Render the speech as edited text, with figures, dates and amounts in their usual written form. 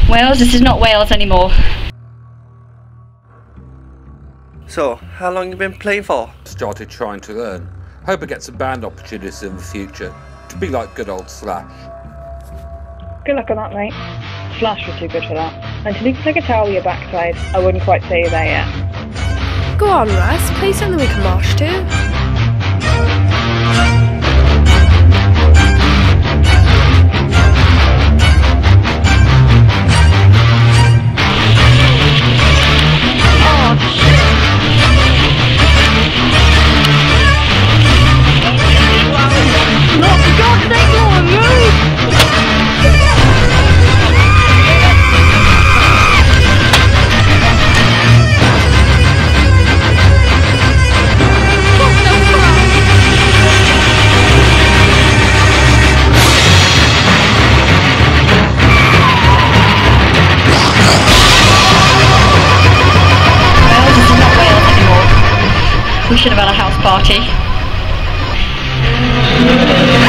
Wales, this is not Wales anymore. So, how long you been playing for? Started trying to learn. Hope I get some band opportunities in the future. To be like good old Slash. Good luck on that, mate. Slash was too good for that. Until you can play guitar with your backside, I wouldn't quite say you're there yet. Go on, Russ, play something we can march to. We should have had a house party.